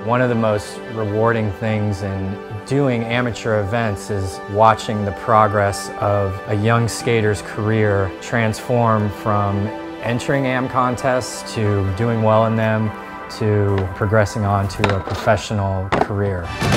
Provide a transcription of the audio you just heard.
One of the most rewarding things in doing amateur events is watching the progress of a young skater's career transform from entering AM contests to doing well in them to progressing on to a professional career.